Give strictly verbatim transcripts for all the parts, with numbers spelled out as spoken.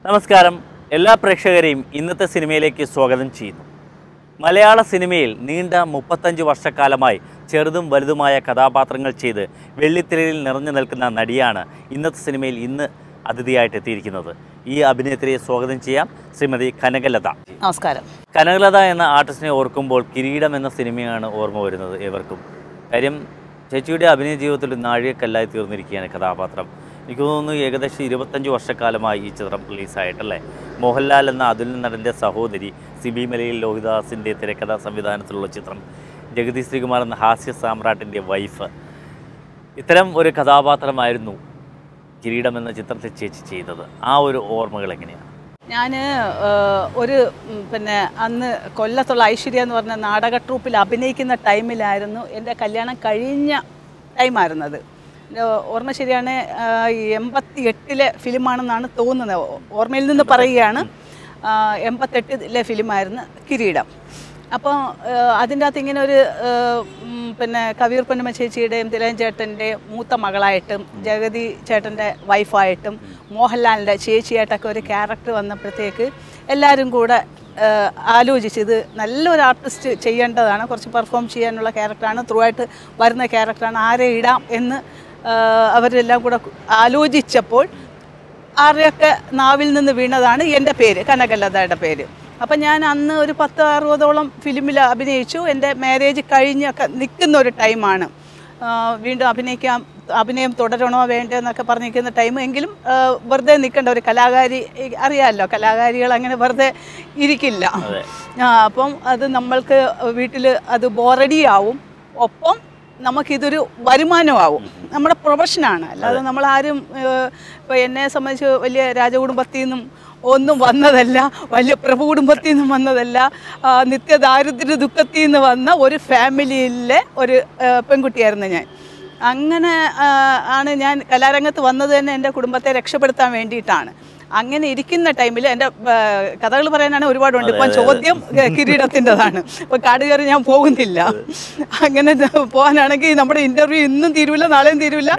നമസ്കാരം, എല്ലാ പ്രേക്ഷകരെയും ഇന്നത്തെ സിനിമയിലേക്ക് സ്വാഗതം ചെയ്യുന്നു. മലയാള സിനിമയിൽ നീണ്ട മുപ്പത്തഞ്ച് വർഷക്കാലമായി ചെറുതും വലുതുമായ കഥാപാത്രങ്ങൾ ചെയ്ത് വെള്ളിത്തിരയിൽ നിറഞ്ഞു നിൽക്കുന്ന നടിയാണ് ഇന്നത്തെ സിനിമയിൽ ഇന്ന് അതിഥിയായിട്ട് എത്തിയിരിക്കുന്നത്. ഈ അഭിനേത്രിയെ സ്വാഗതം ചെയ്യാം, ശ്രീമതി കനകലത. നമസ്കാരം. കനകലത എന്ന ആർട്ടിസ്റ്റിനെ ഓർക്കുമ്പോൾ കിരീടം എന്ന സിനിമയാണ് ഓർമ്മ വരുന്നത് ഏവർക്കും. കാര്യം ചേച്ചിയുടെ അഭിനയ ജീവിതത്തിൽ നാഴികക്കല്ലായി തീർന്നിരിക്കുകയാണ് കഥാപാത്രം. എനിക്ക് തോന്നുന്നു ഏകദേശം ഇരുപത്തഞ്ച് വർഷക്കാലമായി ഈ ചിത്രം റിലീസായിട്ടല്ലേ. മോഹൻലാൽ എന്ന അതുൽ നടൻ്റെ സഹോദരി സിബി മലയിൽ ലോഹിദാസിൻ്റെ തിരക്കഥാ സംവിധാനത്തിലുള്ള ചിത്രം, ജഗതി ശ്രീകുമാർ എന്ന ഹാസ്യ സാമ്രാട്ടിൻ്റെ വൈഫ്, ഇത്തരം ഒരു കഥാപാത്രമായിരുന്നു കിരീടം എന്ന ചിത്രത്തിൽ ചേച്ചി ചെയ്തത്. ആ ഒരു ഓർമ്മകൾ എങ്ങനെയാണ്? ഞാൻ ഒരു പിന്നെ അന്ന് കൊല്ലത്തുള്ള ഐശ്വര്യ എന്ന് പറഞ്ഞ നാടക ട്രൂപ്പിൽ അഭിനയിക്കുന്ന ടൈമിലായിരുന്നു എൻ്റെ കല്യാണം കഴിഞ്ഞ ടൈമായിരുന്നത്. ഓർമ്മ ശരിയാണ്, എൺപത്തി എട്ടിലെ ഫിലിമാണെന്നാണ് തോന്നുന്നത്, ഓർമ്മയിൽ നിന്ന് പറയുകയാണ്. എൺപത്തെട്ടിലെ ഫിലിമായിരുന്നു കിരീടം. അപ്പോൾ അതിൻ്റെ അകത്ത് ഇങ്ങനെ ഒരു പിന്നെ കവിയൂർ പൊന്നമ്മ ചേച്ചിയുടെയും തിലകൻ ചേട്ടൻ്റെയും മൂത്ത മകളായിട്ടും ജഗതി ചേട്ടൻ്റെ വൈഫായിട്ടും മോഹൻലാലിൻ്റെ ചേച്ചിയായിട്ടൊക്കെ ഒരു ക്യാരക്ടർ വന്നപ്പോഴത്തേക്ക് എല്ലാവരും കൂടെ ആലോചിച്ച് ഇത് നല്ലൊരു ആർട്ടിസ്റ്റ് ചെയ്യേണ്ടതാണ്, കുറച്ച് പെർഫോം ചെയ്യാനുള്ള ക്യാരക്ടറാണ്, ത്രൂ ആയിട്ട് വരുന്ന ക്യാരക്ടറാണ്, ആരെ ഇടാം എന്ന് അവരെല്ലാം കൂടെ ആലോചിച്ചപ്പോൾ ആരുടെയൊക്കെ നാവിൽ നിന്ന് വീണതാണ് എൻ്റെ പേര്, കനകലതയുടെ പേര്. അപ്പം ഞാൻ അന്ന് ഒരു പത്ത് അറുപതോളം ഫിലിമിൽ അഭിനയിച്ചു. എൻ്റെ മാരേജ് കഴിഞ്ഞൊക്കെ നിൽക്കുന്ന ഒരു ടൈമാണ്. വീണ്ടും അഭിനയിക്കാം, അഭിനയം തുടരണോ വേണ്ടോ എന്നൊക്കെ പറഞ്ഞിരിക്കുന്ന ടൈം. എങ്കിലും വെറുതെ നിൽക്കേണ്ട ഒരു കലാകാരി, അറിയാമല്ലോ കലാകാരികൾ അങ്ങനെ വെറുതെ ഇരിക്കില്ല. അപ്പം അത് നമ്മൾക്ക് വീട്ടിൽ അത് ബോറടിയാവും, ഒപ്പം നമുക്കിതൊരു വരുമാനമാവും, നമ്മുടെ പ്രൊഫഷനാണ്. അല്ലാതെ നമ്മളാരും ഇപ്പോൾ എന്നെ സംബന്ധിച്ച് വലിയ രാജകുടുംബത്തിൽ നിന്നും ഒന്നും വന്നതല്ല, വലിയ പ്രഭു കുടുംബത്തിൽ നിന്നും വന്നതല്ല, നിത്യദാരിദ്ര്യ ദുഃഖത്തിൽ നിന്ന് വന്ന ഒരു ഫാമിലിയിലെ ഒരു പെൺകുട്ടിയായിരുന്നു ഞാൻ. അങ്ങനെ ആണ് ഞാൻ കലാരംഗത്ത് വന്നത് തന്നെ എൻ്റെ കുടുംബത്തെ രക്ഷപ്പെടുത്താൻ വേണ്ടിയിട്ടാണ്. അങ്ങനെ ഇരിക്കുന്ന ടൈമിൽ എൻ്റെ കഥകൾ പറയാനാണ് ഒരുപാടുണ്ട്. ഇപ്പം ചോദ്യം കിരീടത്തിൻ്റെതാണ്, ഇപ്പം കാട് കയറി ഞാൻ പോകുന്നില്ല. അങ്ങനെ പോകാനാണെങ്കിൽ നമ്മുടെ ഇൻ്റർവ്യൂ ഇന്നും തീരുവില്ല, നാളെയും തീരുവില്ല.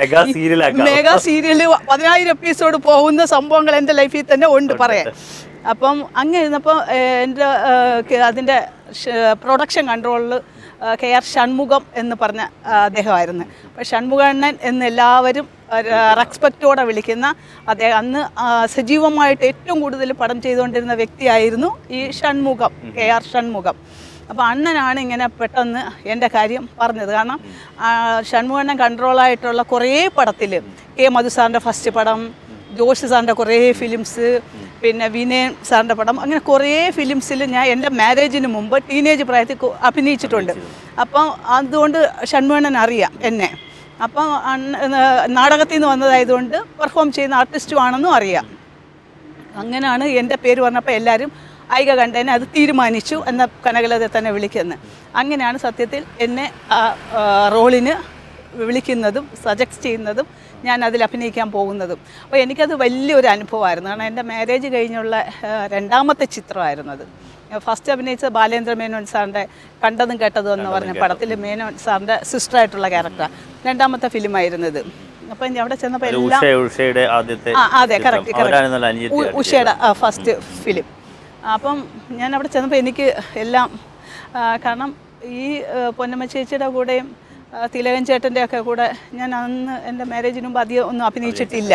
മെഗാ സീരിയൽ പതിനായിരം എപ്പിസോഡ് പോകുന്ന സംഭവങ്ങൾ എൻ്റെ ലൈഫിൽ തന്നെ ഉണ്ട് പറയാൻ. അപ്പം അങ്ങനെ ഇരുന്നപ്പോൾ എൻ്റെ അതിൻ്റെ പ്രൊഡക്ഷൻ കൺട്രോളിൽ കെ ആർ ഷൺമുഖം എന്ന് പറഞ്ഞ അദ്ദേഹമായിരുന്നു. അപ്പോൾ ഷൺമുഖണ്ണൻ എന്ന് എല്ലാവരും റെസ്പെക്റ്റോടെ വിളിക്കുന്ന അദ്ദേഹം അന്ന് സജീവമായിട്ട് ഏറ്റവും കൂടുതൽ പടം ചെയ്തുകൊണ്ടിരുന്ന വ്യക്തിയായിരുന്നു ഈ ഷൺമുഖം, കെ ആർ ഷൺമുഖം. അപ്പോൾ അണ്ണനാണ് ഇങ്ങനെ പെട്ടെന്ന് എൻ്റെ കാര്യം പറഞ്ഞത്. കാരണം ഷൺമുഖണ്ണൻ കൺട്രോളായിട്ടുള്ള കുറേ പടത്തിൽ, കെ മധുസാറിൻ്റെ ഫസ്റ്റ് പടം, ജോഷി സാറിൻ്റെ കുറേ ഫിലിംസ്, പിന്നെ വിനയൻ സാറിൻ്റെ പടം, അങ്ങനെ കുറേ ഫിലിംസിൽ ഞാൻ എൻ്റെ മാരേജിന് മുമ്പ് ടീനേജ് പ്രായത്തിൽ അഭിനയിച്ചിട്ടുണ്ട്. അപ്പം അതുകൊണ്ട് ഷൺമുഖണ്ണൻ അറിയാം എന്നെ. അപ്പം നാടകത്തിൽ നിന്ന് വന്നതായതുകൊണ്ട് പെർഫോം ചെയ്യുന്ന ആർട്ടിസ്റ്റും ആണെന്നും അറിയാം. അങ്ങനെയാണ് എൻ്റെ പേര് പറഞ്ഞപ്പോൾ എല്ലാവരും ഐക കണ്ടേനെ അത് തീരുമാനിച്ചു എന്ന കനകലതയെ തന്നെ വിളിക്കുന്നത്. അങ്ങനെയാണ് സത്യത്തിൽ എന്നെ ആ റോളിന് വിളിക്കുന്നതും സജസ്റ്റ് ചെയ്യുന്നതും ഞാൻ അതിൽ അഭിനയിക്കാൻ പോകുന്നതും. അപ്പോൾ എനിക്കത് വലിയൊരു അനുഭവമായിരുന്നു. കാരണം എൻ്റെ മാരേജ് കഴിഞ്ഞുള്ള രണ്ടാമത്തെ ചിത്രമായിരുന്നു അത്. ഫസ്റ്റ് അഭിനയിച്ച ബാലേന്ദ്ര മേനോൻ സാറിൻ്റെ കണ്ടതും കേട്ടതും എന്ന് പറഞ്ഞ പടത്തിൽ മേനോൻ സാറിൻ്റെ സിസ്റ്ററായിട്ടുള്ള ക്യാരക്ടറാണ് രണ്ടാമത്തെ ഫിലിമായിരുന്നത്. അപ്പം അവിടെ ചെന്നപ്പോൾ എല്ലാം ആ അതെ കറക്റ്റ് കറക്റ്റ് ഉഷയുടെ ഫസ്റ്റ് ഫിലിം. അപ്പം ഞാൻ അവിടെ ചെന്നപ്പോൾ എനിക്ക് എല്ലാം, കാരണം ഈ പൊന്നമ്മ ചേച്ചിയുടെ കൂടെയും തിലകൻ ചേട്ടൻ്റെ ഒക്കെ കൂടെ ഞാൻ അന്ന് എൻ്റെ മാരേജിന് മുമ്പ് അധികം ഒന്നും അഭിനയിച്ചിട്ടില്ല.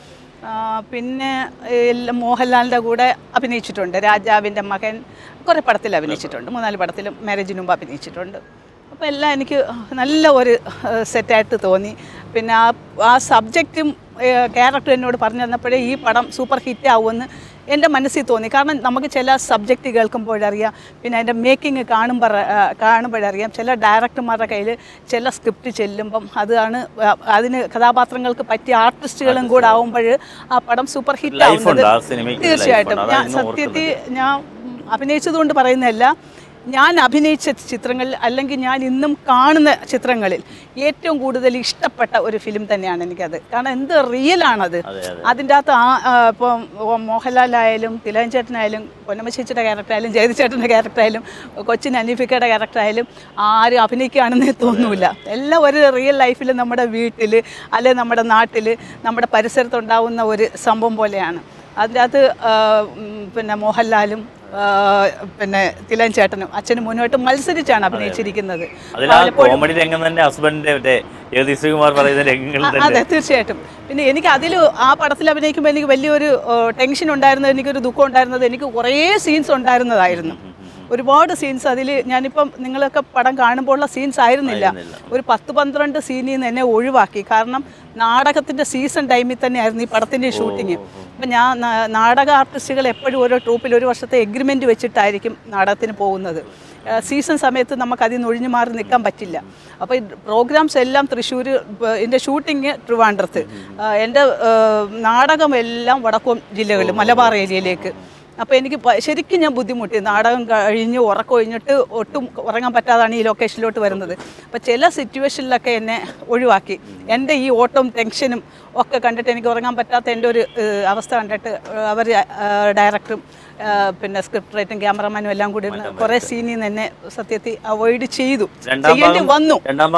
പിന്നെ മോഹൻലാലിൻ്റെ കൂടെ അഭിനയിച്ചിട്ടുണ്ട്, രാജാവിൻ്റെ മകൻ, കുറേ പടത്തിൽ അഭിനയിച്ചിട്ടുണ്ട്, മൂന്നാല് പടത്തിലും മാരേജിന് മുമ്പ് അഭിനയിച്ചിട്ടുണ്ട്. അപ്പോൾ എല്ലാം എനിക്ക് നല്ല ഒരു സെറ്റായിട്ട് തോന്നി. പിന്നെ ആ ആ സബ്ജക്റ്റും ക്യാരക്ടർ എന്നോട് പറഞ്ഞു തന്നപ്പോഴേ ഈ പടം സൂപ്പർ ഹിറ്റ് ആവുമെന്ന് എൻ്റെ മനസ്സിൽ തോന്നി. കാരണം നമുക്ക് ചില സബ്ജക്റ്റ് കേൾക്കുമ്പോഴറിയാം, പിന്നെ അതിൻ്റെ മേക്കിംഗ് കാണുമ്പോൾ കാണുമ്പോഴറിയാം. ചില ഡയറക്ടർമാരുടെ കയ്യിൽ ചില സ്ക്രിപ്റ്റ് ചെല്ലുമ്പം അതാണ് അതിന് കഥാപാത്രങ്ങൾക്ക് പറ്റിയ ആർട്ടിസ്റ്റുകളും കൂടെ ആവുമ്പോൾ ആ പടം സൂപ്പർ ഹിറ്റ് ആവുന്നത്. തീർച്ചയായിട്ടും ഞാൻ സത്യത്തിൽ ഞാൻ അഭിനയിച്ചതുകൊണ്ട് പറയുന്നതല്ല, ഞാൻ അഭിനയിച്ച ചിത്രങ്ങളിൽ അല്ലെങ്കിൽ ഞാൻ ഇന്നും കാണുന്ന ചിത്രങ്ങളിൽ ഏറ്റവും കൂടുതൽ ഇഷ്ടപ്പെട്ട ഒരു ഫിലിം തന്നെയാണ് എനിക്കത്. കാരണം എന്ത് റിയലാണത്. അതിൻ്റെ അകത്ത് ആ ഇപ്പം മോഹൻലാലായാലും തിലകൻ ചേട്ടനായാലും പൊന്നമ്മ ചേച്ചിയുടെ ക്യാരക്ടറായാലും ജഗതി ചേട്ടൻ്റെ ക്യാരക്ടറായാലും കൊച്ചിൻ അനീഫിക്കയുടെ ക്യാരക്ടറായാലും ആരും അഭിനയിക്കുകയാണെന്നേ തോന്നൂല. എല്ലാം ഒരു റിയൽ ലൈഫിൽ നമ്മുടെ വീട്ടിൽ അല്ലെങ്കിൽ നമ്മുടെ നാട്ടിൽ നമ്മുടെ പരിസരത്തുണ്ടാവുന്ന ഒരു സംഭവം പോലെയാണ്. അതിൻ്റെ അകത്ത് പിന്നെ മോഹൻലാലും പിന്നെ തിലകൻ ചേട്ടനും അച്ഛനും മുന്നോട്ട് മത്സരിച്ചാണ് അഭിനയിച്ചിരിക്കുന്നത്. അതെ, തീർച്ചയായിട്ടും. പിന്നെ എനിക്ക് അതിൽ ആ പടത്തിൽ അഭിനയിക്കുമ്പോൾ എനിക്ക് വലിയൊരു ടെൻഷൻ ഉണ്ടായിരുന്നത്, എനിക്കൊരു ദുഃഖം ഉണ്ടായിരുന്നത്, എനിക്ക് കുറേ സീൻസ് ഉണ്ടായിരുന്നതായിരുന്നു. ഒരുപാട് സീൻസ് അതിൽ ഞാനിപ്പം നിങ്ങളൊക്കെ പടം കാണുമ്പോഴുള്ള സീൻസ് ആയിരുന്നില്ല. ഒരു പത്ത് പന്ത്രണ്ട് സീനിൽ നിന്ന് എന്നെ ഒഴിവാക്കി. കാരണം നാടകത്തിൻ്റെ സീസൺ ടൈമിൽ തന്നെയായിരുന്നു ഈ പടത്തിൻ്റെ ഷൂട്ടിങ്. അപ്പം ഞാൻ നാടക ആർട്ടിസ്റ്റുകൾ എപ്പോഴും ഓരോ ട്രൂപ്പിൽ ഒരു വർഷത്തെ എഗ്രിമെൻറ്റ് വെച്ചിട്ടായിരിക്കും നാടകത്തിന് പോകുന്നത്. സീസൺ സമയത്ത് നമുക്ക് അതിൽ നിന്ന് ഒഴിഞ്ഞു മാറി നിൽക്കാൻ പറ്റില്ല. അപ്പോൾ ഈ പ്രോഗ്രാംസ് എല്ലാം തൃശ്ശൂർ, എൻ്റെ ഷൂട്ടിങ് ട്രിവാൻഡ്രത്ത്, എൻ്റെ നാടകമെല്ലാം വടക്കോം ജില്ലകളിൽ മലബാർ ഏരിയയിലേക്ക്. അപ്പോൾ എനിക്ക് ശരിക്കും ഞാൻ ബുദ്ധിമുട്ടി. നാടകം കഴിഞ്ഞ് ഉറക്കം കഴിഞ്ഞിട്ട് ഒട്ടും ഉറങ്ങാൻ പറ്റാതാണ് ഈ ലൊക്കേഷനിലോട്ട് വരുന്നത്. അപ്പോൾ ചില സിറ്റുവേഷനിലൊക്കെ എന്നെ ഒഴിവാക്കി. എൻ്റെ ഈ ഓട്ടവും ടെൻഷനും ഒക്കെ കണ്ടിട്ട് എനിക്ക് ഉറങ്ങാൻ പറ്റാത്ത എൻ്റെ ഒരു അവസ്ഥ കണ്ടിട്ട് അവർ ഡയറക്ടറും പിന്നെ സ്ക്രിപ്റ്റ് റൈറ്റും ക്യാമറമാനും എല്ലാം കൂടി കുറേ സീനിൽ നിന്ന് എന്നെ സത്യത്തിൽ അവോയ്ഡ് ചെയ്തു, ചെയ്യേണ്ടി വന്നു.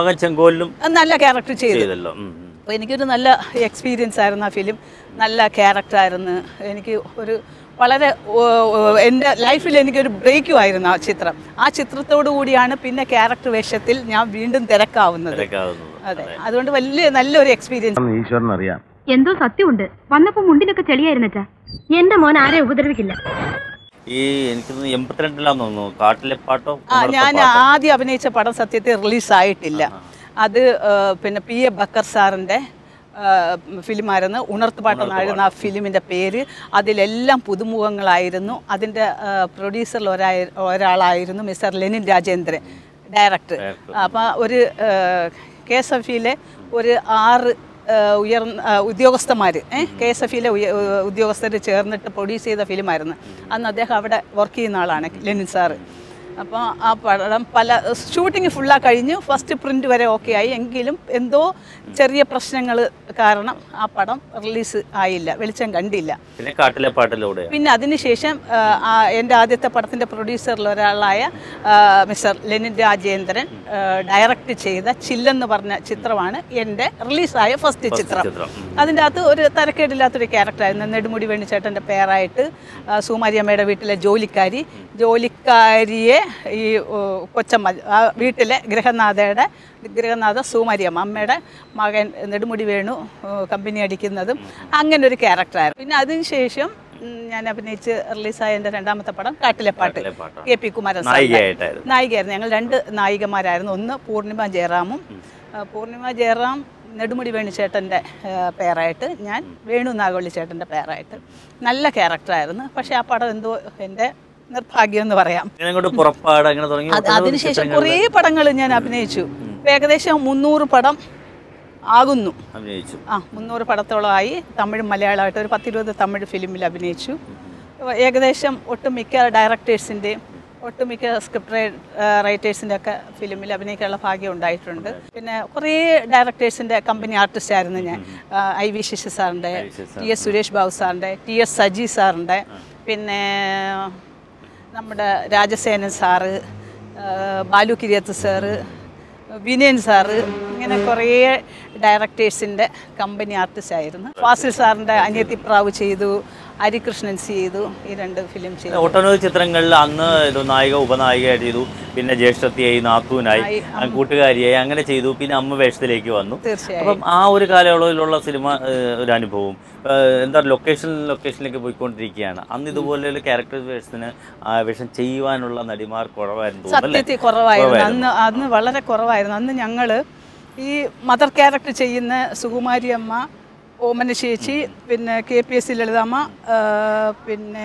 നല്ല ക്യാരക്ടർ ചെയ്തല്ലോ. അപ്പോൾ എനിക്കൊരു നല്ല എക്സ്പീരിയൻസ് ആയിരുന്നു ആ ഫിലിം. നല്ല ക്യാരക്ടറായിരുന്നു. എനിക്ക് ഒരു വളരെ എൻ്റെ ലൈഫിൽ എനിക്കൊരു ബ്രേക്കും ആയിരുന്നു ആ ചിത്രം. ആ ചിത്രത്തോടു കൂടിയാണ് പിന്നെ ക്യാരക്ടർ വേഷത്തിൽ ഞാൻ വീണ്ടും തിരക്കാവുന്നത്. അതെ, അതുകൊണ്ട് വലിയ നല്ലൊരു എക്സ്പീരിയൻസ്. ഈശ്വരൻ അറിയാം എന്തോ സത്യമുണ്ട്. വന്നപ്പോ മുണ്ടിനൊക്കെ ചെളിയായിരുന്നച്ചാ. എന്റെ മോൻ ആരെ ഉപദ്രവിക്കില്ല. ഈ എനിക്ക് എൺപത്തിരണ്ടിലാന്ന് തോന്നുന്നു കാട്ടിലെ പാട്ടോ. ആ, ഞാൻ ആദ്യം അഭിനയിച്ച പടം സത്യത്തിൽ റിലീസായിട്ടില്ല. അത് പിന്നെ പി എ ബക്കർ സാറിൻ്റെ ഫിലിമായിരുന്നു. ഉണർത്തുപാട്ടെന്നായിരുന്നു ആ ഫിലിമിൻ്റെ പേര്. അതിലെല്ലാം പുതുമുഖങ്ങളായിരുന്നു. അതിൻ്റെ പ്രൊഡ്യൂസറിൽ ഒരാ ഒരാളായിരുന്നു മിസ്റ്റർ ലെനിൻ രാജേന്ദ്രൻ, ഡയറക്ടർ. അപ്പോൾ ഒരു കെ എസ് എഫ് ഇയിലെ ഒരു ആറ് ഉയർന്ന ഉദ്യോഗസ്ഥന്മാർ, കെ എസ് എഫ് ഇയിലെ ഉദ്യോഗസ്ഥർ ചേർന്നിട്ട് പ്രൊഡ്യൂസ് ചെയ്ത ഫിലിമായിരുന്നു. അന്ന് അദ്ദേഹം അവിടെ വർക്ക് ചെയ്യുന്ന ആളാണ് ലെനിൻ സാറ്. അപ്പോൾ ആ പടം പല ഷൂട്ടിങ് ഫുള്ളായി കഴിഞ്ഞു. ഫസ്റ്റ് പ്രിൻ്റ് വരെ ഓക്കെ ആയി. എങ്കിലും എന്തോ ചെറിയ പ്രശ്നങ്ങൾ കാരണം ആ പടം റിലീസ് ആയില്ല, വെളിച്ചം കണ്ടില്ല. പിന്നെ കാട്ടിലെ പാട്ടിലൂടെ പിന്നെ അതിനുശേഷം എൻ്റെ ആദ്യത്തെ പടത്തിൻ്റെ പ്രൊഡ്യൂസറിൽ ഒരാളായ മിസ്റ്റർ ലെനിൻ രാജേന്ദ്രൻ ഡയറക്റ്റ് ചെയ്ത ചില്ലെന്ന് പറഞ്ഞ ചിത്രമാണ് എൻ്റെ റിലീസായ ഫസ്റ്റ് ചിത്രം. അതിൻ്റെ അകത്ത് ഒരു തരക്കേടില്ലാത്തൊരു ക്യാരക്ടറായിരുന്നു. നെടുമുടി വേണുചേട്ടൻ്റെ പേരായിട്ട് സുമാരിയമ്മയുടെ വീട്ടിലെ ജോലിക്കാരി ജോലിക്കാരിയെ ഈ കൊച്ചമ്മ, ആ വീട്ടിലെ ഗൃഹനാഥയുടെ ഗൃഹനാഥ സുമാരിയമ്മ, അമ്മയുടെ മകൻ നെടുമുടി വേണു കമ്പനി അടിക്കുന്നതും അങ്ങനെ ഒരു ക്യാരക്ടറായിരുന്നു. പിന്നെ അതിനുശേഷം ഞാൻ അഭിനയിച്ച് റിലീസായ എൻ്റെ രണ്ടാമത്തെ പടം കാട്ടിലെ പാട്ട്, കെ പി കുമാരൻ നായികയായിരുന്നു. ഞങ്ങൾ രണ്ട് നായികമാരായിരുന്നു. ഒന്ന് പൂർണിമ ജയറാമും. പൂർണിമ ജയറാം നെടുമുടി വേണുചേട്ടൻ്റെ പേരായിട്ട്, ഞാൻ വേണു നാഗവള്ളി ചേട്ടൻ്റെ പേരായിട്ട്. നല്ല ക്യാരക്ടറായിരുന്നു. പക്ഷേ ആ പടം എന്തോ എൻ്റെ നിർഭാഗ്യം എന്ന് പറയാം. അതിനുശേഷം കുറേ പടങ്ങൾ ഞാൻ അഭിനയിച്ചു. ഏകദേശം മുന്നൂറ് പടം ആകുന്നു. ആ മുന്നൂറ് പടത്തോളമായി. തമിഴും മലയാളമായിട്ട് ഒരു പത്തിരുപത് തമിഴ് ഫിലിമിൽ അഭിനയിച്ചു. ഏകദേശം ഒട്ടുമിക്ക ഡയറക്ടേഴ്സിൻ്റെയും ഒട്ടുമിക്ക സ്ക്രിപ്റ്റ് റൈറ്റേഴ്സിൻ്റെ ഒക്കെ ഫിലിമിൽ അഭിനയിക്കാനുള്ള ഭാഗ്യം ഉണ്ടായിട്ടുണ്ട്. പിന്നെ കുറേ ഡയറക്ടേഴ്സിൻ്റെ കമ്പനി ആർട്ടിസ്റ്റ് ആയിരുന്നു ഞാൻ. ഐ വി ശശി സാറിൻ്റെ, ടി എസ് സുരേഷ് ബാബു സാറിൻ്റെ, ടി എസ് സജി സാറിൻ്റെ, പിന്നെ നമ്മുടെ Rajasenan sir, Balu Kiriyath sir, Vinayan sir, ഇങ്ങനെ കുറേ ഡയറക്ടേഴ്സിൻ്റെ കമ്പനി ആർട്ടിസ്റ്റ് ആയിരുന്നു. ഫാസിൽ സാറിൻ്റെ അനിയത്തിപ്രാവ് ചെയ്തു, ഹരികൃഷ്ണൻ ചെയ്തു, ഈ രണ്ട് ഫിലിം ചെയ്തു. ഒട്ടനവധി ചിത്രങ്ങളിൽ അന്ന് ഇത് നായിക ഉപനായികയായിട്ട് ചെയ്തു. പിന്നെ ജ്യേഷ്ഠത്തിയായി, നാത്തൂനായി, കൂട്ടുകാരിയായി, അങ്ങനെ ചെയ്തു. പിന്നെ അമ്മ വേഷത്തിലേക്ക് വന്നു. അപ്പം ആ ഒരു കാലയളവിലുള്ള സിനിമ ഒരു അനുഭവം എന്താ, ലൊക്കേഷൻ ലൊക്കേഷനിലേക്ക് പോയിക്കൊണ്ടിരിക്കുകയാണ്. അന്ന് ഇതുപോലെ ക്യാരക്ടർ വേഷത്തിന് വേഷം ചെയ്യുവാനുള്ള നടിമാർ കുറവായിരുന്നു. സത്യത്തിൽ കുറവായിരുന്നു. അന്ന് അന്ന് വളരെ കുറവായിരുന്നു. അന്ന് ഞങ്ങൾ ഈ മദർ ക്യാരക്ടർ ചെയ്യുന്ന സുകുമാരി അമ്മ, ഓമന ചേച്ചി, പിന്നെ കെ പി എസ് സി ലളിതാമ്മ, പിന്നെ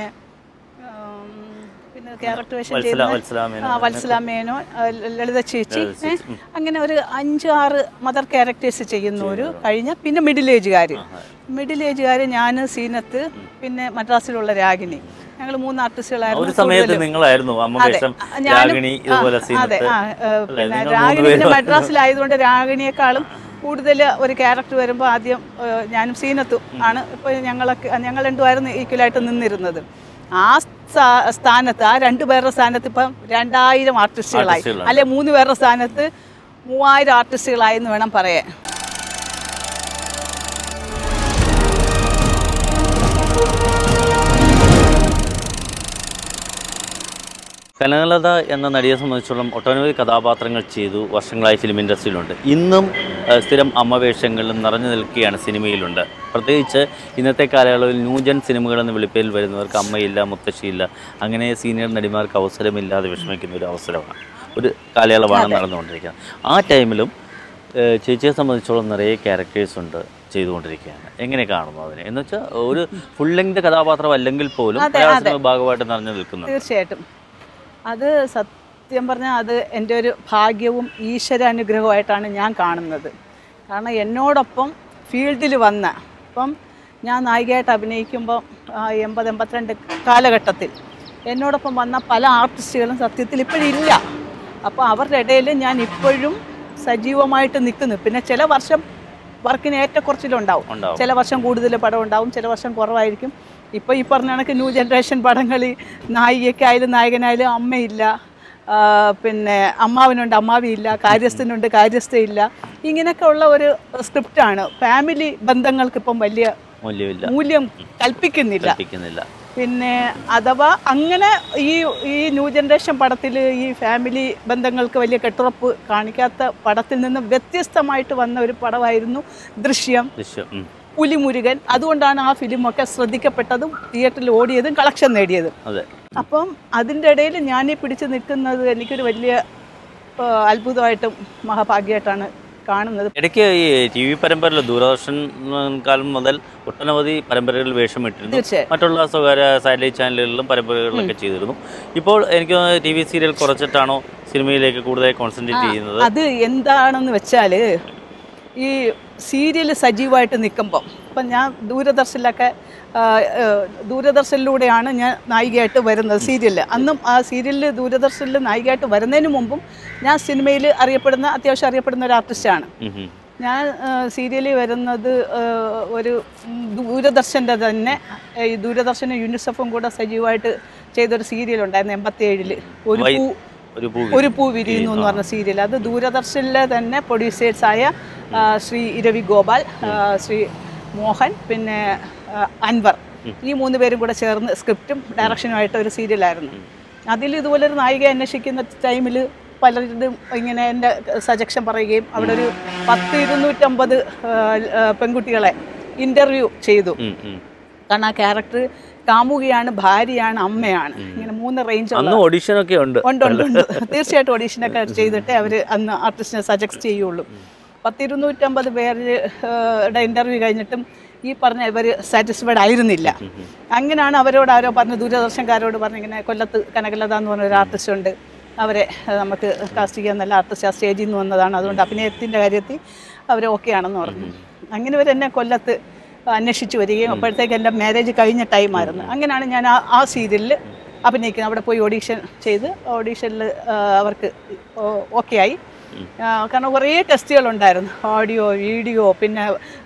പിന്നെ ക്യാരക്ടർ വേഷം ചെയ്യുന്ന വത്സലാമേനോ, ലളിത ചേച്ചി, അങ്ങനെ ഒരു അഞ്ച് ആറ് മദർ ക്യാരക്ടേഴ്സ് ചെയ്യുന്നവർ കഴിഞ്ഞ. പിന്നെ മിഡിൽ ഏജുകാർ മിഡിൽ ഏജുകാർ ഞാൻ, സീനത്ത്, പിന്നെ മദ്രാസിലുള്ള രാഗിണി, ഞങ്ങൾ മൂന്ന് ആർട്ടിസ്റ്റുകളായിരുന്നു. അതെ, പിന്നെ രാഗിണി മദ്രാസിലായതുകൊണ്ട് രാഗിണിയെക്കാളും കൂടുതൽ ഒരു ക്യാരക്ടർ വരുമ്പോൾ ആദ്യം ഞാനും സീനത്തും ആണ്. ഇപ്പോൾ ഞങ്ങളൊക്കെ ഞങ്ങൾ രണ്ടുമായിരുന്നു ഈക്വലായിട്ട് നിന്നിരുന്നത്. ആ സ്ഥാനത്ത്, ആ രണ്ടു പേരുടെ സ്ഥാനത്ത് ഇപ്പം രണ്ടായിരം ആർട്ടിസ്റ്റുകളായി, അല്ലെ മൂന്ന് പേരുടെ സ്ഥാനത്ത് മൂവായിരം ആർട്ടിസ്റ്റുകളായി എന്ന് വേണം പറയാൻ. കനകലത എന്ന നടിയെ സംബന്ധിച്ചോളം ഒട്ടനവധി കഥാപാത്രങ്ങൾ ചെയ്തു, വർഷങ്ങളായി ഫിലിം ഇൻഡസ്ട്രിയിലുണ്ട്. ഇന്നും സ്ഥിരം അമ്മ വേഷങ്ങളിലും നിറഞ്ഞു നിൽക്കുകയാണ് സിനിമയിലുണ്ട്. പ്രത്യേകിച്ച് ഇന്നത്തെ കാലയളവിൽ ന്യൂജൻ സിനിമകളെന്ന് വിളിപ്പേരിൽ വരുന്നവർക്ക് അമ്മയില്ല, മുത്തശ്ശിയില്ല, അങ്ങനെ സീനിയർ നടിമാർക്ക് അവസരമില്ലാതെ വിഷമിക്കുന്ന ഒരു അവസരമാണ്, ഒരു കാലയളവാണ് നടന്നുകൊണ്ടിരിക്കുന്നത്. ആ ടൈമിലും ചേച്ചിയെ സംബന്ധിച്ചോളം നിറയെ ക്യാരക്ടേഴ്സ് ഉണ്ട്, ചെയ്തുകൊണ്ടിരിക്കുകയാണ്. എങ്ങനെ കാണുന്നു അതിനെ? എന്ന് വെച്ചാൽ ഒരു ഫുൾ ലെങ്ത് കഥാപാത്രം അല്ലെങ്കിൽ പോലും ഭാഗമായിട്ട് നിറഞ്ഞു നിൽക്കുന്നു. തീർച്ചയായിട്ടും അത് സത്യം പറഞ്ഞാൽ അത് എൻ്റെ ഒരു ഭാഗ്യവും ഈശ്വരാനുഗ്രഹമായിട്ടാണ് ഞാൻ കാണുന്നത്. കാരണം എന്നോടൊപ്പം ഫീൽഡിൽ വന്ന ഇപ്പം ഞാൻ നായികയായിട്ട് അഭിനയിക്കുമ്പോൾ എൺപത് എൺപത്തിരണ്ട് കാലഘട്ടത്തിൽ എന്നോടൊപ്പം വന്ന പല ആർട്ടിസ്റ്റുകളും സത്യത്തിൽ ഇപ്പോഴില്ല. അപ്പോൾ അവരുടെ ഇടയിൽ ഞാൻ ഇപ്പോഴും സജീവമായിട്ട് നിൽക്കുന്നു. പിന്നെ ചില വർഷം വർക്കിന് ഏറ്റക്കുറച്ചിലുണ്ടാവും, ചില വർഷം കൂടുതൽ പടം ഉണ്ടാവും, ചില വർഷം കുറവായിരിക്കും. ഇപ്പോൾ ഈ പറഞ്ഞ കണക്ക് ന്യൂ ജനറേഷൻ പടങ്ങളിൽ നായികയ്ക്കായാലും നായകനായാലും അമ്മയില്ല, പിന്നെ അമ്മാവനുണ്ട് അമ്മാവിയില്ല, കാര്യസ്ഥനുണ്ട് കാര്യസ്ഥയില്ല, ഇങ്ങനെയൊക്കെ ഉള്ള ഒരു സ്ക്രിപ്റ്റാണ്. ഫാമിലി ബന്ധങ്ങൾക്ക് ഇപ്പം വലിയ മൂല്യം കൽപ്പിക്കുന്നില്ല. പിന്നെ അഥവാ അങ്ങനെ ഈ ഈ ന്യൂ ജനറേഷൻ പടത്തിൽ ഈ ഫാമിലി ബന്ധങ്ങൾക്ക് വലിയ കെട്ടുറപ്പ് കാണിക്കാത്ത പടത്തിൽ നിന്ന് വ്യത്യസ്തമായിട്ട് വന്ന ഒരു പടമായിരുന്നു ദൃശ്യം, പുലിമുരുകൻ. അതുകൊണ്ടാണ് ആ ഫിലിമൊക്കെ ശ്രദ്ധിക്കപ്പെട്ടതും തിയേറ്ററിൽ ഓടിയതും കളക്ഷൻ നേടിയതും. അപ്പം അതിൻ്റെ ഇടയിൽ ഞാനീ പിടിച്ച് നിൽക്കുന്നത് എനിക്കൊരു വലിയ അത്ഭുതമായിട്ടും മഹാഭാഗ്യമായിട്ടാണ് കാണുന്നത്. ഇടയ്ക്ക് ഈ ടി വി പരമ്പരയിൽ ദൂരദർശൻ കാലം മുതൽ ഒട്ടനവധി പരമ്പരകളിൽ വേഷമിട്ടിരുന്നു, മറ്റുള്ള സ്വകാര്യ സാറ്റലൈറ്റ് ചാനലുകളിലും പരമ്പരകളിലൊക്കെ ചെയ്തിരുന്നു. ഇപ്പോൾ എനിക്ക് ടി വി സീരിയൽ കുറച്ചിട്ടാണോ സിനിമയിലേക്ക് കൂടുതൽ കോൺസെൻട്രേറ്റ് ചെയ്യുന്നത്? അത് എന്താണെന്ന് വെച്ചാൽ ഈ സീരിയൽ സജീവമായിട്ട് നിൽക്കുമ്പം ഇപ്പം ഞാൻ ദൂരദർശനിലൊക്കെ ദൂരദർശനിലൂടെയാണ് ഞാൻ നായികയായിട്ട് വരുന്നത് സീരിയലിൽ. അന്നും ആ സീരിയലിൽ ദൂരദർശനിൽ നായികയായിട്ട് വരുന്നതിന് മുമ്പും ഞാൻ സിനിമയിൽ അറിയപ്പെടുന്ന അത്യാവശ്യം അറിയപ്പെടുന്ന ഒരു ആർട്ടിസ്റ്റാണ്. ഞാൻ സീരിയലിൽ വരുന്നത് ഒരു ദൂരദർശൻ്റെ തന്നെ ഈ ദൂരദർശനും യൂണിസെഫും കൂടെ സജീവമായിട്ട് ചെയ്തൊരു സീരിയലുണ്ടായിരുന്നു എൺപത്തി ഏഴില് ഒരു പൂ ഒരു പൂ വിരിയുന്നു എന്ന് പറഞ്ഞ സീരിയൽ. അത് ദൂരദർശനിലെ തന്നെ പ്രൊഡ്യൂസേഴ്സായ ശ്രീ ഇരവി ഗോപാൽ, ശ്രീ മോഹൻ, പിന്നെ അൻവർ, ഈ മൂന്ന് പേരും കൂടെ ചേർന്ന് സ്ക്രിപ്റ്റും ഡയറക്ഷനുമായിട്ട് ഒരു സീരിയലായിരുന്നു. അതിൽ ഇതുപോലെ ഒരു നായിക അന്വേഷിക്കുന്ന ടൈമിൽ പലരും ഇങ്ങനെ എൻ്റെ സജഷൻ പറയുകയും അവിടെ ഒരു പത്ത് ഇരുന്നൂറ്റമ്പത് പെൺകുട്ടികളെ ഇൻ്റർവ്യൂ ചെയ്തു. കാരണം ആ ക്യാരക്ടർ കാമുകിയാണ്, ഭാര്യയാണ്, അമ്മയാണ്, ഇങ്ങനെ മൂന്ന് റേഞ്ച് ഓഡീഷനൊക്കെ ഉണ്ട് ഉണ്ട് ഉണ്ട് ഉണ്ട് തീർച്ചയായിട്ടും ഓഡീഷനൊക്കെ ചെയ്തിട്ടേ അവർ അന്ന് ആർട്ടിസ്റ്റിനെ സജസ്റ്റ് ചെയ്യുള്ളൂ. പത്തിരുന്നൂറ്റമ്പത് പേരുടെ ഇൻ്റർവ്യൂ കഴിഞ്ഞിട്ടും ഈ പറഞ്ഞ ഇവർ സാറ്റിസ്ഫൈഡ് ആയിരുന്നില്ല. അങ്ങനെയാണ് അവരോട് ആരോ പറഞ്ഞ് ദൂരദർശൻകാരോട് പറഞ്ഞ് ഇങ്ങനെ കൊല്ലത്ത് കനകലത എന്ന് പറഞ്ഞ ഒരു ആർട്ടിസ്റ്റ് ഉണ്ട്, അവരെ നമുക്ക് കാസ്റ്റ് ചെയ്യാൻ നല്ല ആർട്ടിസ്റ്റ്, ആ സ്റ്റേജിൽ നിന്ന് വന്നതാണ്, അതുകൊണ്ട് അഭിനയത്തിൻ്റെ കാര്യത്തിൽ അവർ ഓക്കെ ആണെന്ന് പറഞ്ഞു. അങ്ങനെ ഇവർ എന്നെ കൊല്ലത്ത് അന്വേഷിച്ച് വരികയും അപ്പോഴത്തേക്ക് എൻ്റെ മാരേജ് കഴിഞ്ഞ ടൈമായിരുന്നു. അങ്ങനെയാണ് ഞാൻ ആ ആ സീരിയലിൽ അഭിനയിക്കുന്നത്. അവിടെ പോയി ഓഡീഷൻ ചെയ്ത് ഓഡീഷനിൽ അവർക്ക് ഓക്കെ ആയി. കാരണം കുറേ ടെസ്റ്റുകളുണ്ടായിരുന്നു, ഓഡിയോ, വീഡിയോ, പിന്നെ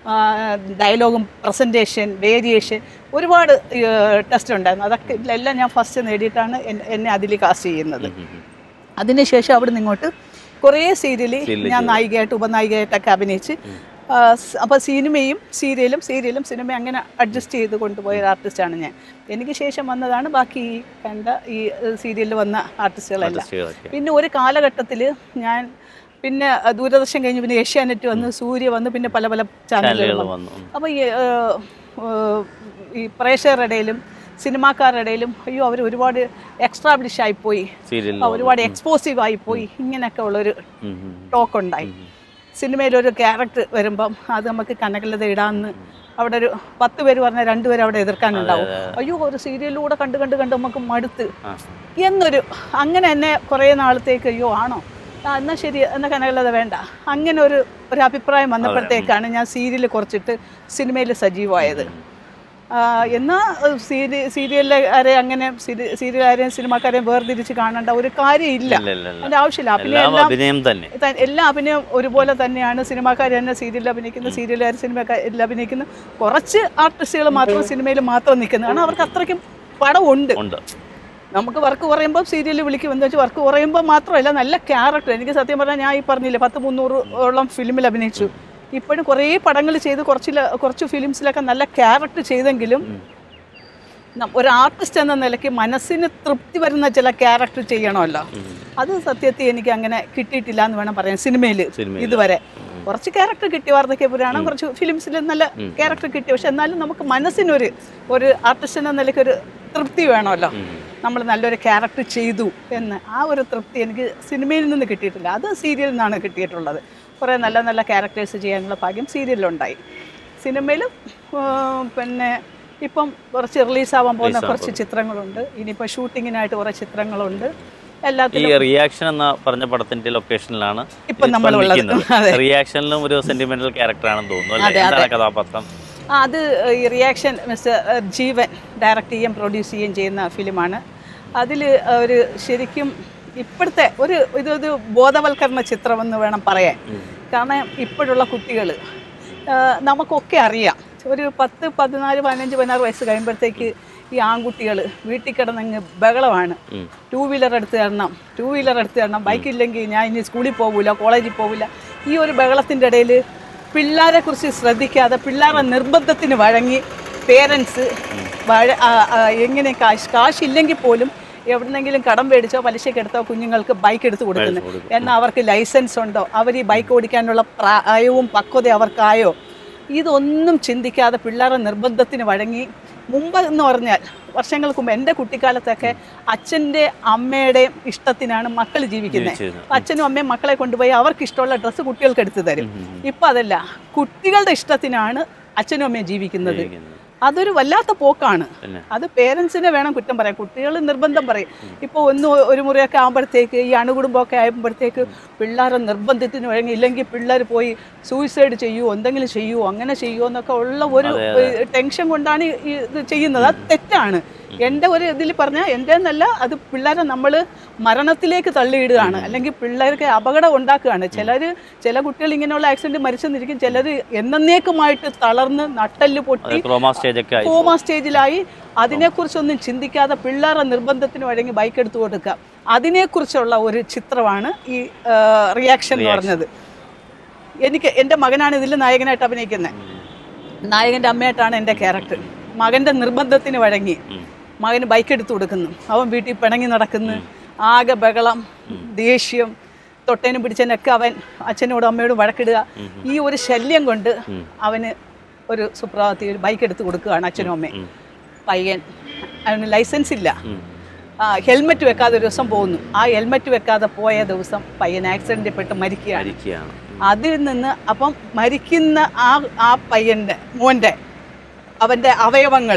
ഡയലോഗും പ്രസൻറ്റേഷൻ, വേരിയേഷൻ, ഒരുപാട് ടെസ്റ്റ് ഉണ്ടായിരുന്നു. അതൊക്കെ എല്ലാം ഞാൻ ഫസ്റ്റ് നേടിയിട്ടാണ് എന്നെ അതിൽ കാസ്റ്റ് ചെയ്യുന്നത്. അതിനുശേഷം അവിടെ നിന്ന് ഇങ്ങോട്ട് കുറേ സീരിയലിൽ ഞാൻ നായികയായിട്ട് ഉപനായികയായിട്ടൊക്കെ അഭിനയിച്ച് അപ്പോൾ സിനിമയും സീരിയലും സീരിയലും സിനിമയും അങ്ങനെ അഡ്ജസ്റ്റ് ചെയ്ത് കൊണ്ടുപോയ ആർട്ടിസ്റ്റാണ് ഞാൻ. എനിക്ക് ശേഷം വന്നതാണ് ബാക്കി ഈ കണ്ട ഈ സീരിയലിൽ വന്ന ആർട്ടിസ്റ്റുകളെല്ലാം. പിന്നെ ഒരു കാലഘട്ടത്തിൽ ഞാൻ പിന്നെ ദൂരദർശൻ കഴിഞ്ഞ് പിന്നെ ഏഷ്യാനെറ്റ് വന്ന്, സൂര്യ വന്ന്, പിന്നെ പല പല ചാനലുകൾ വന്നു. അപ്പോൾ ഈ ഈ പ്രേക്ഷകരുടെ ഇടയിലും സിനിമാക്കാരുടെ ഇടയിലും അയ്യോ അവർ ഒരുപാട് എക്സ്ട്രാബ്ലിഷ് ആയിപ്പോയി, ഒരുപാട് എക്സ്പോസീവ് ആയിപ്പോയി, ഇങ്ങനെയൊക്കെ ഉള്ളൊരു ടോക്ക് ഉണ്ടായി. സിനിമയിലൊരു ക്യാരക്ടർ വരുമ്പം അത് നമുക്ക് കനകലത ഇടാമെന്ന് അവിടെ ഒരു പത്ത് പേര് പറഞ്ഞാൽ രണ്ടുപേരും അവിടെ എതിർക്കാനുണ്ടാവും. അയ്യോ ഒരു സീരിയലിലൂടെ കണ്ട് കണ്ട് കണ്ട് നമുക്ക് മടുത്ത് എന്നൊരു അങ്ങനെ എന്നെ കുറേ നാളത്തേക്ക് അയ്യോ ആണോ എന്നാൽ ശരി എന്നാൽ കനകലത വേണ്ട അങ്ങനെ ഒരു ഒരു അഭിപ്രായം വന്നപ്പോഴത്തേക്കാണ് ഞാൻ സീരിയൽ കുറച്ചിട്ട് സിനിമയിൽ സജീവമായത്. എന്നാൽ സീരി സീരിയലുകാരെ അങ്ങനെ സീരിയലുകാരെയും സിനിമാക്കാരെയും വേർതിരിച്ച് കാണേണ്ട ഒരു കാര്യമില്ല, അതിൻ്റെ ആവശ്യമില്ല. അഭിനയം എല്ലാ അഭിനയം ഒരുപോലെ തന്നെയാണ്. സിനിമാക്കാർ തന്നെ സീരിയലിൽ അഭിനയിക്കുന്നു, സീരിയലുകാർ സിനിമയിൽ അഭിനയിക്കുന്നു. കുറച്ച് ആർട്ടിസ്റ്റുകൾ മാത്രം സിനിമയിൽ മാത്രം നിൽക്കുന്നു, കാരണം അവർക്ക് അത്രയ്ക്കും പടമുണ്ട്. നമുക്ക് വർക്ക് കുറയുമ്പോൾ സീരിയൽ വിളിക്കുമെന്ന് വെച്ചാൽ വർക്ക് കുറയുമ്പോൾ മാത്രമല്ല നല്ല ക്യാരക്ടർ. എനിക്ക് സത്യം പറഞ്ഞാൽ ഞാൻ ഈ പറഞ്ഞില്ലേ പത്ത് മുന്നൂറോളം ഫിലിമിൽ അഭിനയിച്ചു. ഇപ്പോഴും കുറേ പടങ്ങൾ ചെയ്ത് കുറച്ചിൽ കുറച്ച് ഫിലിംസിലൊക്കെ നല്ല ക്യാരക്ടർ ചെയ്തെങ്കിലും ഒരു ആർട്ടിസ്റ്റ് എന്ന നിലയ്ക്ക് മനസ്സിന് തൃപ്തി വരുന്ന ചില ക്യാരക്ടർ ചെയ്യണമല്ലോ. അത് സത്യത്തിൽ എനിക്ക് അങ്ങനെ കിട്ടിയിട്ടില്ല എന്ന് വേണം പറയാൻ സിനിമയിൽ ഇതുവരെ. കുറച്ച് ക്യാരക്ടർ കിട്ടി, വാർദ്ധക്യപുരാണം, കുറച്ച് ഫിലിംസിൽ നല്ല ക്യാരക്ടർ കിട്ടി. പക്ഷെ എന്നാലും നമുക്ക് മനസ്സിനൊരു ഒരു ആർട്ടിസ്റ്റ് എന്ന നിലയ്ക്ക് ഒരു തൃപ്തി വേണമല്ലോ, നമ്മൾ നല്ലൊരു ക്യാരക്ടർ ചെയ്തു എന്ന്. ആ ഒരു തൃപ്തി എനിക്ക് സിനിമയിൽ നിന്ന് കിട്ടിയിട്ടില്ല, അത് സീരിയലിൽ നിന്നാണ് കിട്ടിയിട്ടുള്ളത്. കുറേ നല്ല നല്ല ക്യാരക്ടേഴ്സ് ചെയ്യാനുള്ള ഭാഗ്യം സീരിയലിലുണ്ടായി. സിനിമയിലും പിന്നെ ഇപ്പം കുറച്ച് റിലീസാവാൻ പോകുന്ന കുറച്ച് ചിത്രങ്ങളുണ്ട്. ഇനിയിപ്പോൾ ഷൂട്ടിങ്ങിനായിട്ട് കുറേ ചിത്രങ്ങളുണ്ട്. ഈ റിയാക്ഷൻ എന്ന പറഞ്ഞ പടത്തിന്റെ ലൊക്കേഷനിലാണ് ഇപ്പം നമ്മൾ റിയാക്ഷനിലും ഒരു സെന്റിമെന്റൽ ക്യാരക്ടറാണെന്ന് തോന്നുന്നു. കഥാപാത്രം അത് ഈ റിയാക്ഷൻ മിസ്റ്റർ ജീവൻ ഡയറക്റ്റ് ചെയ്യുകയും പ്രൊഡ്യൂസ് ചെയ്യുകയും ചെയ്യുന്ന ഫിലിമാണ്. അതിൽ ഒരു ശരിക്കും ഇപ്പോഴത്തെ ഒരു ഇതൊരു ബോധവൽക്കരണ ചിത്രമെന്ന് വേണം പറയാൻ. കാരണം ഇപ്പോഴുള്ള കുട്ടികൾ നമുക്കൊക്കെ അറിയാം, ഒരു പത്ത് പതിനാല് പതിനഞ്ച് പതിനാറ് വയസ്സ് കഴിയുമ്പോഴത്തേക്ക് ഈ ആൺകുട്ടികൾ വീട്ടിൽ കിടന്നങ്ങ് ബഹളമാണ്. ടൂ വീലർ എടുത്ത് തരണം, ടൂ വീലർ എടുത്ത് തരണം, ബൈക്കില്ലെങ്കിൽ ഞാൻ ഇനി സ്കൂളിൽ പോകില്ല, കോളേജിൽ പോകില്ല. ഈ ഒരു ബഹളത്തിൻ്റെ ഇടയിൽ പിള്ളേരെ കുറിച്ച് ശ്രദ്ധിക്കാതെ പിള്ളേരുടെ നിർബന്ധത്തിന് വഴങ്ങി പേരൻസ് വഴ എങ്ങനെ കാശ് കാശില്ലെങ്കിൽ പോലും എവിടെന്നെങ്കിലും കടം മേടിച്ചോ പലിശക്കെടുത്തോ കുഞ്ഞുങ്ങൾക്ക് ബൈക്ക് എടുത്ത് കൊടുക്കുന്നു. എന്നാൽ അവർക്ക് ലൈസൻസ് ഉണ്ടോ, അവർ ഈ ബൈക്ക് ഓടിക്കാനുള്ള പ്രായവും പക്വത അവർക്കായോ, ഇതൊന്നും ചിന്തിക്കാതെ പിള്ളേരുടെ നിർബന്ധത്തിന് വഴങ്ങി. മുമ്പ് എന്ന് പറഞ്ഞാൽ വർഷങ്ങൾക്ക് മുമ്പ് എൻ്റെ കുട്ടിക്കാലത്തൊക്കെ അച്ഛൻ്റെ അമ്മയുടെയും ഇഷ്ടത്തിനാണ് മക്കൾ ജീവിക്കുന്നത്. അച്ഛനും അമ്മയും മക്കളെ കൊണ്ടുപോയി അവർക്ക് ഇഷ്ടമുള്ള ഡ്രസ്സ് കുട്ടികൾക്ക് എടുത്തു തരും. ഇപ്പം അതല്ല, കുട്ടികളുടെ ഇഷ്ടത്തിനാണ് അച്ഛനും അമ്മയും ജീവിക്കുന്നത്. അതൊരു വല്ലാത്ത പോക്കാണ്. അത് പേരൻസിനെ വേണം കുറ്റം പറയാൻ, കുട്ടികൾ നിർബന്ധം പറയും. ഇപ്പോൾ ഒന്ന് ഒരു മുറിയൊക്കെ ആകുമ്പോഴത്തേക്ക് ഈ അണുകുടുംബമൊക്കെ ആകുമ്പോഴത്തേക്ക് പിള്ളേരെ നിർബന്ധത്തിന് വഴങ്ങി, ഇല്ലെങ്കിൽ പിള്ളേർ പോയി സൂയിസൈഡ് ചെയ്യുമോ എന്തെങ്കിലും ചെയ്യുമോ അങ്ങനെ ചെയ്യുമോ എന്നൊക്കെ ഉള്ള ഒരു ടെൻഷൻ കൊണ്ടാണ് ഇത് ചെയ്യുന്നത്. അത് തെറ്റാണ്. എൻ്റെ ഒരു ഇതിൽ പറഞ്ഞാൽ എൻ്റെ എന്നല്ല, അത് പിള്ളേരെ നമ്മൾ മരണത്തിലേക്ക് തള്ളിയിടുകയാണ്, അല്ലെങ്കിൽ പിള്ളേർക്ക് അപകടം ഉണ്ടാക്കുകയാണ്. ചിലർ ചില കുട്ടികൾ ഇങ്ങനെയുള്ള ആക്സിഡൻറ്റ് മരിച്ചെന്നിരിക്കും, ചിലർ എന്നേക്കുമായിട്ട് തളർന്ന് നട്ടല് പൊട്ടി കോമാ സ്റ്റേജിലായി. അതിനെക്കുറിച്ചൊന്നും ചിന്തിക്കാതെ പിള്ളേരുടെ നിർബന്ധത്തിന് വഴങ്ങി ബൈക്ക് എടുത്തു കൊടുക്കുക. അതിനെക്കുറിച്ചുള്ള ഒരു ചിത്രമാണ് ഈ റിയാക്ഷൻ എന്ന് പറഞ്ഞത്. എനിക്ക് എൻ്റെ മകനാണ് ഇതിൽ നായകനായിട്ട് അഭിനയിക്കുന്നത്. നായകൻ്റെ അമ്മയായിട്ടാണ് എൻ്റെ ക്യാരക്ടർ. മകൻ്റെ നിർബന്ധത്തിന് വഴങ്ങി മകന് ബൈക്ക് എടുത്തു കൊടുക്കുന്നു, അവൻ വീട്ടിൽ പിണങ്ങി നടക്കുന്നു, ആകെ ബഹളം, ദേഷ്യം, തൊട്ടേനും പിടിച്ചതിനൊക്കെ അവൻ അച്ഛനോടും അമ്മയോടും വഴക്കിടുക. ഈ ഒരു ശല്യം കൊണ്ട് അവന് ഒരു സുപ്രഭാതത്തിൽ ഒരു ബൈക്ക് എടുത്ത് കൊടുക്കുകയാണ് അച്ഛനും അമ്മയും. പയ്യൻ അവന് ലൈസൻസ് ഇല്ല, ഹെൽമെറ്റ് വെക്കാതെ ഒരു ദിവസം പോകുന്നു. ആ ഹെൽമെറ്റ് വെക്കാതെ പോയ ദിവസം പയ്യൻ ആക്സിഡൻറ്റിൽ പെട്ട് മരിക്കുകയാണ്. അതിൽ നിന്ന് അപ്പം മരിക്കുന്ന ആ ആ പയ്യൻ്റെ മോൻ്റെ അവൻ്റെ അവയവങ്ങൾ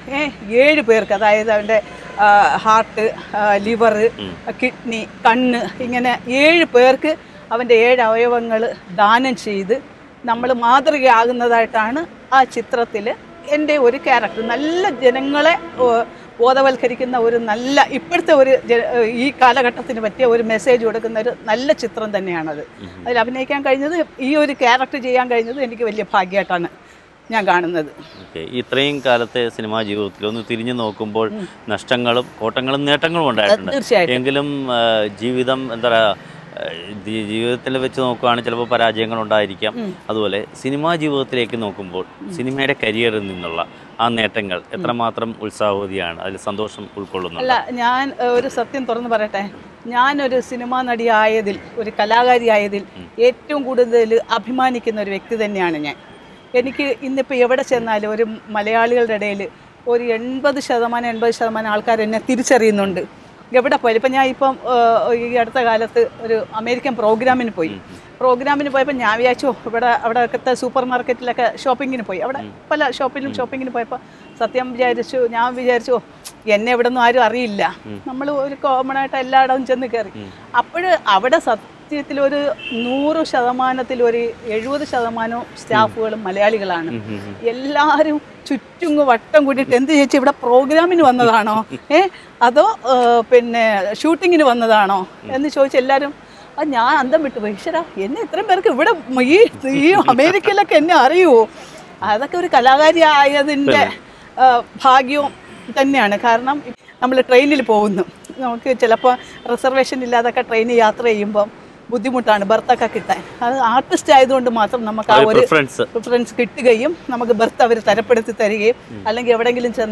ഏഴ് പേർക്ക്, അതായത് അവൻ്റെ ഹാർട്ട്, ലിവർ, കിഡ്നി, കണ്ണ്, ഇങ്ങനെ ഏഴ് പേർക്ക് അവൻ്റെ ഏഴ് അവയവങ്ങൾ ദാനം ചെയ്ത് നമ്മൾ മാതൃകയാകുന്നതായിട്ടാണ് ആ ചിത്രത്തിൽ എൻ്റെ ഒരു ക്യാരക്ടർ. നല്ല ജനങ്ങളെ ബോധവൽക്കരിക്കുന്ന ഒരു നല്ല ഇപ്പോഴത്തെ ഒരു ഈ കാലഘട്ടത്തിന് പറ്റിയ ഒരു മെസ്സേജ് കൊടുക്കുന്ന ഒരു നല്ല ചിത്രം തന്നെയാണത്. അതിൽ അഭിനയിക്കാൻ കഴിഞ്ഞത്, ഈ ഒരു ക്യാരക്ടർ ചെയ്യാൻ കഴിഞ്ഞത് എനിക്ക് വലിയ ഭാഗ്യമായിട്ടാണ് ഞാൻ കാണുന്നത്. ഇത്രയും കാലത്തെ സിനിമാ ജീവിതത്തിൽ ഒന്ന് തിരിഞ്ഞു നോക്കുമ്പോൾ നഷ്ടങ്ങളും കോട്ടങ്ങളും നേട്ടങ്ങളും ഉണ്ടായിട്ടുണ്ട്. തീർച്ചയായിട്ടും. എങ്കിലും ജീവിതം എന്താ പറയുക, ജീവിതത്തിൽ വെച്ച് നോക്കുകയാണെങ്കിൽ ചിലപ്പോൾ പരാജയങ്ങൾ ഉണ്ടായിരിക്കാം. അതുപോലെ സിനിമാ ജീവിതത്തിലേക്ക് നോക്കുമ്പോൾ സിനിമയുടെ കരിയറിൽ നിന്നുള്ള ആ നേട്ടങ്ങൾ എത്രമാത്രം ഉത്സാഹവതിയാണ്, അതിൽ സന്തോഷം ഉൾക്കൊള്ളുന്നു? അല്ല, ഞാൻ ഒരു സത്യം തുറന്നു പറയട്ടെ, ഞാനൊരു സിനിമാ നടിയായതിൽ, ഒരു കലാകാരിയായതിൽ ഏറ്റവും കൂടുതൽ അഭിമാനിക്കുന്ന ഒരു വ്യക്തി തന്നെയാണ് ഞാൻ. എനിക്ക് ഇന്നിപ്പോൾ എവിടെ ചെന്നാലും ഒരു മലയാളികളുടെ ഇടയിൽ ഒരു എൺപത് ശതമാനം എൺപത് ശതമാനം ആൾക്കാർ എന്നെ തിരിച്ചറിയുന്നുണ്ട്. എവിടെ പോയാലും ഇപ്പം ഞാൻ ഇപ്പം ഈ അടുത്ത കാലത്ത് ഒരു അമേരിക്കൻ പ്രോഗ്രാമിന് പോയി. പ്രോഗ്രാമിന് പോയപ്പോൾ ഞാൻ വിചാരിച്ചു ഇവിടെ അവിടെയൊക്കെ സൂപ്പർ മാർക്കറ്റിലൊക്കെ ഷോപ്പിങ്ങിന് പോയി. അവിടെ പല ഷോപ്പിലും ഷോപ്പിങ്ങിന് പോയപ്പോൾ സത്യം വിചാരിച്ചു ഞാൻ വിചാരിച്ചു എന്നെ ഇവിടെ ഒന്നും ആരും അറിയില്ല, നമ്മൾ ഒരു കോമൺ ആയിട്ട് എല്ലായിടവും ചെന്ന് കയറി. അപ്പോൾ അവിടെ സത്യത്തിൽ ഒരു നൂറ് ശതമാനത്തിൽ ഒരു എഴുപത് ശതമാനവും സ്റ്റാഫുകളും മലയാളികളാണ്. എല്ലാവരും ചുറ്റും വട്ടം കൂടിയിട്ട് എന്ത് ചേച്ചി ഇവിടെ പ്രോഗ്രാമിന് വന്നതാണോ ഏ അതോ പിന്നെ ഷൂട്ടിങ്ങിന് വന്നതാണോ എന്ന് ചോദിച്ച് എല്ലാവരും. അത് ഞാൻ അന്തം വിട്ടുപോയി. ഈശ്വരാ, എന്നെ ഇത്രയും പേർക്ക് ഇവിടെ ഈ ഈ അമേരിക്കയിലൊക്കെ എന്നെ അറിയുമോ? അതൊക്കെ ഒരു കലാകാരി ആയതിൻ്റെ ഭാഗ്യവും തന്നെയാണ്. കാരണം നമ്മൾ ട്രെയിനിൽ പോകുന്നു, നമുക്ക് ചിലപ്പോൾ റിസർവേഷൻ ഇല്ലാതൊക്കെ ട്രെയിനിൽ യാത്ര ചെയ്യുമ്പം ബുദ്ധിമുട്ടാണ് ബർത്തൊക്കെ കിട്ടാൻ. അത് ആർട്ടിസ്റ്റ് ആയതുകൊണ്ട് മാത്രം നമുക്ക് ആ ഒരു പ്രിഫറൻസ് കിട്ടുകയും നമുക്ക് ബർത്ത് അവർ തരപ്പെടുത്തി തരികയും അല്ലെങ്കിൽ എവിടെയെങ്കിലും ചെന്നാൽ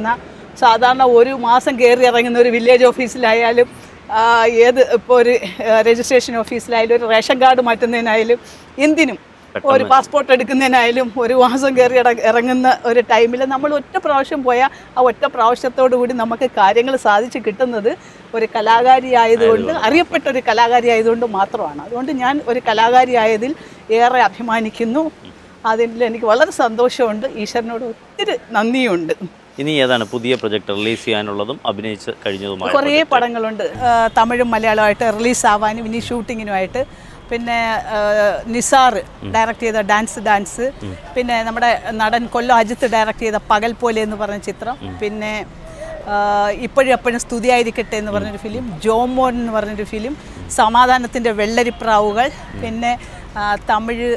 സാധാരണ ഒരു മാസം കയറി ഇറങ്ങുന്ന ഒരു വില്ലേജ് ഓഫീസിലായാലും ഏത് ഇപ്പോൾ ഒരു രജിസ്ട്രേഷൻ ഓഫീസിലായാലും ഒരു റേഷൻ കാർഡ് മാറ്റുന്നതിനായാലും എന്തിനും ഒരു പാസ്പോർട്ട് എടുക്കുന്നതിനായാലും ഒരു മാസം കയറി ഇറങ്ങുന്ന ഒരു ടൈമിൽ നമ്മൾ ഒറ്റ പ്രാവശ്യം പോയാൽ ആ ഒറ്റ പ്രാവശ്യത്തോടു കൂടി നമുക്ക് കാര്യങ്ങൾ സാധിച്ച് കിട്ടുന്നത് ഒരു കലാകാരി ആയതുകൊണ്ട്, അറിയപ്പെട്ട ഒരു കലാകാരി ആയതുകൊണ്ട് മാത്രമാണ്. അതുകൊണ്ട് ഞാൻ ഒരു കലാകാരി ആയതിൽ ഏറെ അഭിമാനിക്കുന്നു. അതിൽ എനിക്ക് വളരെ സന്തോഷമുണ്ട്. ഈശ്വരനോട് ഒത്തിരി നന്ദിയുണ്ട്. ഇനി ഏതാണ് പുതിയ പ്രൊജക്ട് റിലീസ് ചെയ്യാനുള്ളതും അഭിനയിച്ച് കഴിഞ്ഞതുമായ? കുറേ പടങ്ങളുണ്ട്, തമിഴും മലയാളമായിട്ട് റിലീസാവാനും ഇനി ഷൂട്ടിങ്ങിനുമായിട്ട്. പിന്നെ നിസാർ ഡയറക്റ്റ് ചെയ്ത ഡാൻസ് ഡാൻസ് പിന്നെ നമ്മുടെ നടൻ കൊല്ലം അജിത്ത് ഡയറക്റ്റ് ചെയ്ത പകൽ പോലെ എന്ന് പറഞ്ഞ ചിത്രം. പിന്നെ ഇപ്പോഴും എപ്പോഴും സ്തുതിയായിരിക്കട്ടെ എന്ന് പറഞ്ഞൊരു ഫിലിം, ജോമോൻ എന്ന് പറഞ്ഞൊരു ഫിലിം, സമാധാനത്തിൻ്റെ വെള്ളരിപ്രാവുകൾ, പിന്നെ തമിഴ്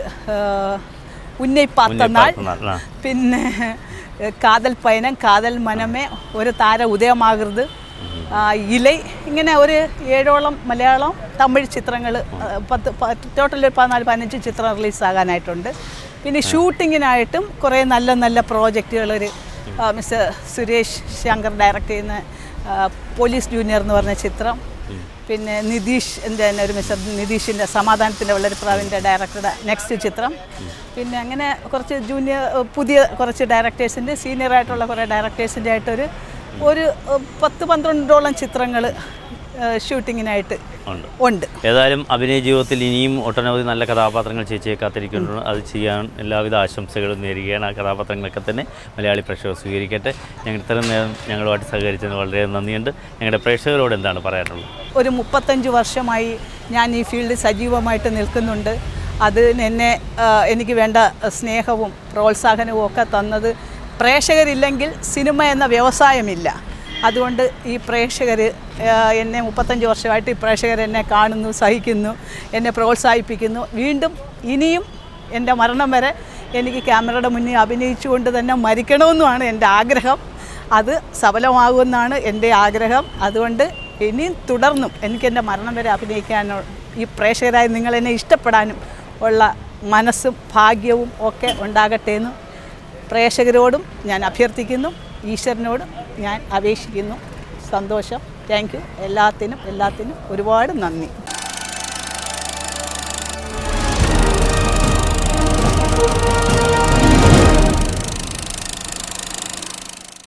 ഉന്നൈ പാത്തനാൾ, പിന്നെ കാതൽ പയനം, കാതൽ മനമേ, ഒരു താര ഉദയമാകൃത്, ഇലൈ, ഇങ്ങനെ ഒരു ഏഴോളം മലയാളം തമിഴ് ചിത്രങ്ങൾ, പത്ത് ടോട്ടൽ ഒരു പതിനാല് പതിനഞ്ച് ചിത്രം റിലീസാകാനായിട്ടുണ്ട്. പിന്നെ ഷൂട്ടിങ്ങിനായിട്ടും കുറേ നല്ല നല്ല പ്രോജക്റ്റുകൾ, ഒരു മിസ്റ്റർ സുരേഷ് ശങ്കർ ഡയറക്റ്റ് ചെയ്യുന്ന പോലീസ് ജൂനിയർ എന്ന് പറഞ്ഞ ചിത്രം, പിന്നെ നിതീഷ് എൻ്റെ തന്നെ ഒരു മിസ്റ്റർ നിതീഷിൻ്റെ സമാധാനത്തിൻ്റെ വെള്ളരിപ്രാവിൻ്റെ ഡയറക്ടറുടെ നെക്സ്റ്റ് ചിത്രം. പിന്നെ അങ്ങനെ കുറച്ച് ജൂനിയർ പുതിയ കുറച്ച് ഡയറക്ടേഴ്സിൻ്റെ സീനിയറായിട്ടുള്ള കുറേ ഡയറക്ടേഴ്സിൻ്റെ ആയിട്ടൊരു ഒരു പത്ത് പന്ത്രണ്ടോളം ചിത്രങ്ങൾ ഷൂട്ടിങ്ങിനായിട്ട് ഉണ്ട്. ഏതായാലും അഭിനയ ജീവിതത്തിൽ ഇനിയും ഒട്ടനവധി നല്ല കഥാപാത്രങ്ങൾ ചേച്ചിയെ കാത്തിരിക്കുന്നുണ്ട്. അത് ചെയ്യാൻ എല്ലാവിധ ആശംസകളും നേരുകയാണ്. ആ കഥാപാത്രങ്ങളൊക്കെ തന്നെ മലയാളി പ്രേക്ഷകർ സ്വീകരിക്കട്ടെ. ഞങ്ങൾ ഇത്രയും നേരം ഞങ്ങളുമായിട്ട് സഹകരിച്ചതിന് വളരെ നന്ദിയുണ്ട്. ഞങ്ങളുടെ പ്രേക്ഷകരോട് എന്താണ് പറയാനുള്ളത്? ഒരു മുപ്പത്തഞ്ച് വർഷമായി ഞാൻ ഈ ഫീൽഡിൽ സജീവമായിട്ട് നിൽക്കുന്നുണ്ട്. അത് എന്നെ എനിക്ക് വേണ്ട സ്നേഹവും പ്രോത്സാഹനവും ഒക്കെ തന്നത് പ്രേക്ഷകരില്ലെങ്കിൽ സിനിമ എന്ന വ്യവസായമില്ല. അതുകൊണ്ട് ഈ പ്രേക്ഷകർ എന്നെ മുപ്പത്തഞ്ച് വർഷമായിട്ട് ഈ പ്രേക്ഷകർ എന്നെ കാണുന്നു, സഹിക്കുന്നു, എന്നെ പ്രോത്സാഹിപ്പിക്കുന്നു. വീണ്ടും ഇനിയും എൻ്റെ മരണം വരെ എനിക്ക് ക്യാമറയുടെ മുന്നിൽ അഭിനയിച്ചുകൊണ്ട് തന്നെ മരിക്കണമെന്നുമാണ് എൻ്റെ ആഗ്രഹം. അത് സഫലമാകുമെന്നാണ് എൻ്റെ ആഗ്രഹം. അതുകൊണ്ട് ഇനിയും തുടർന്നും എനിക്ക് എൻ്റെ മരണം വരെ അഭിനയിക്കാനോ ഈ പ്രേക്ഷകരായി നിങ്ങളെന്നെ ഇഷ്ടപ്പെടാനും ഉള്ള മനസ്സും ഭാഗ്യവും ഒക്കെ ഉണ്ടാകട്ടെ എന്ന് പ്രേക്ഷകരോടും ഞാൻ അഭ്യർത്ഥിക്കുന്നു. ഈശ്വരനോടും ഞാൻ അപേക്ഷിക്കുന്നു. സന്തോഷം. Thank you. എല്ലാത്തിനും എല്ലാത്തിനും ഒരുപാട് നന്ദി.